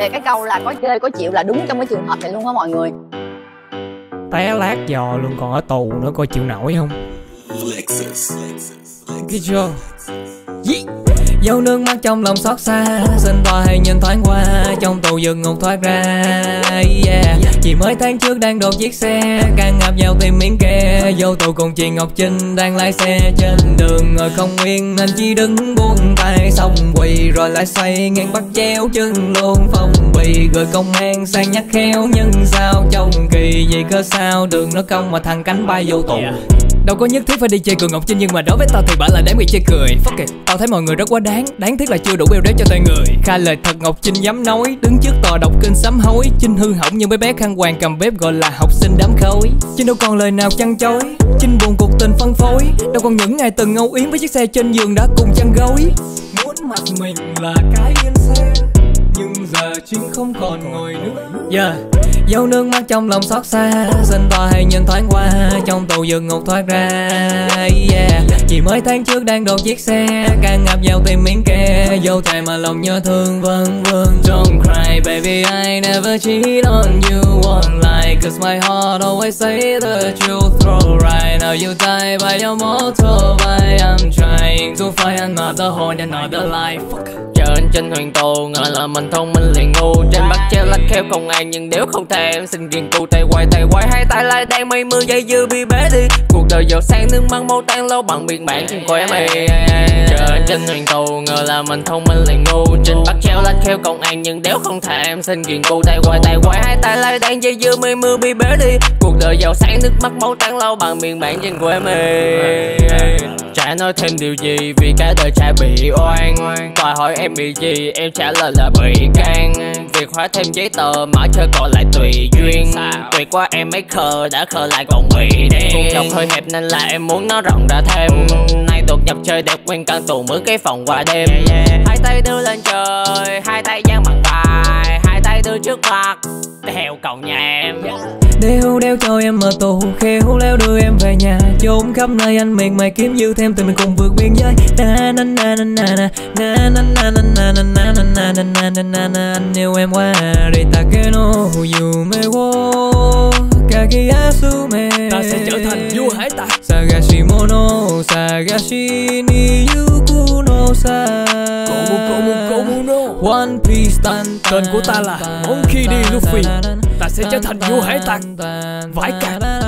về cái câu là có chơi có chịu là đúng trong cái trường hợp này luôn á mọi người. Té lát giò luôn, còn ở tù nữa coi chịu nổi không? Cái chưa? Dấu nước mắt trong lòng xót xa, xin tòa hãy nhìn thoáng qua, trong tù dừng ngục thoát ra. Chỉ mới tháng trước đang đột chiếc xe, càng ngập vào tìm miếng kè. Vô tù cùng chị Ngọc Trinh đang lái xe trên đường ngồi không yên, nên chỉ đứng buông tay xong quỳ rồi lại xoay ngang bắt chéo chân luôn phong bì. Rồi công an sang nhắc khéo nhưng sao trông kỳ vậy, cơ sao đường nó cong mà thằng cánh bay vô tù. Đâu có nhất thiết phải đi chơi cùng Ngọc Trinh, nhưng mà đối với tao thì bà là đáng bị chơi cười. Fuck it. Tao thấy mọi người rất quá đáng tiếc là chưa đủ bêu đéo cho tay người. Khai lời thật Ngọc Trinh dám nói, đứng trước tòa đọc kinh sám hối. Trinh hư hỏng nhưng mấy bé khăn hoàng cầm bếp gọi là học sinh đám khối. Trinh đâu còn lời nào chăn chối, Trinh buồn cuộc tình phân phối. Đâu còn những ngày từng âu yếm với chiếc xe trên giường đã cùng chăn gối. Muốn mặt mình là cái yên xe, nhưng giờ Trinh không còn ngồi nữa. Dấu nước mắt trong lòng xót xa, xin tòa hãy nhìn thoáng qua, trong tù dừng ngục thoát ra. Chỉ mới tháng trước đang đột chiếc xe, càng ngập vào tìm miếng kè. Vô thề mà lòng nhớ thương vâng. Don't cry baby, I never cheat on you one lie, cause my heart always say the truth. Throw right now you die by your motto, but I'm trying to find another hole, another life. Trên thuyền tù ngờ là mình thông minh liền ngu, trên bắt treo lách khéo công an nhưng nếu không thèm em xin riêng cụ tay quay hai tay lại đang mây mưa dây dưa bị bế đi. Cuộc đời giàu sang nước mắt máu tan lâu bằng biên bản trên của em. Trên thuyền tù ngờ là mình thông minh liền ngu, trên bắt treo lách khéo công an nhưng nếu không thèm em xin riêng cụ tay quay hai tay lại đang dây dưa mây mưa bị bế đi. Cuộc đời giàu sang nước mắt máu tan lâu bằng biên bản trên của em. Chả nói thêm điều gì vì cả đời chả bị oan. Tòa hỏi em bị gì em trả lời là bị can. Việc hóa thêm giấy tờ mở chơi còn lại tùy duyên. Tuyệt quá em mấy khờ đã khờ lại còn bị đen. Cuộc chồng hơi hẹp nên là em muốn nó rộng ra thêm. Nay đột nhập chơi đẹp quen căn tù mướn cái phòng qua đêm. Hai tay đưa lên trời, hai tay dang bằng bài, hai tay đưa trước mặt theo cậu nhà em. Đeo cho em ở tù, khéo léo đưa em về nhà. Trốn khắp nơi anh miệt mài kiếm dư thêm tụi mình cùng vượt biên giới. Anh yêu em quá Ritake no yume wo kakiasume. Ta sẽ trở thành vua hải tặc. Sagashi mono sagashi ni yuku no sa. Komu no One Piece tên của ta là Monkey D. Luffy. Ta sẽ trở thành vua hải tặc vải cạn.